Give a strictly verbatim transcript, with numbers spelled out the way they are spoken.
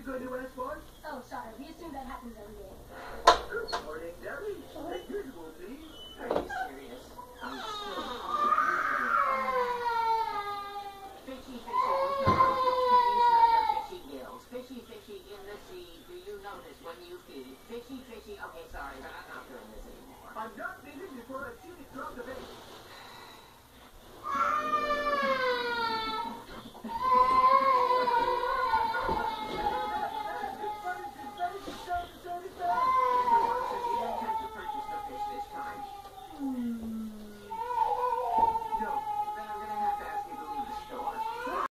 to go to Westport? Oh, sorry. We assume that happens every day. Good morning, Debbie. As usual, please. Are you serious? I'm so Fishy, fishy, look at those pennies on your fishy gills. Fishy, fishy in the sea. Do you notice when you feed? Fishy, fishy. Okay, sorry, but I'm not doing this anymore. I'm not leaving before I've seen it drop the bait.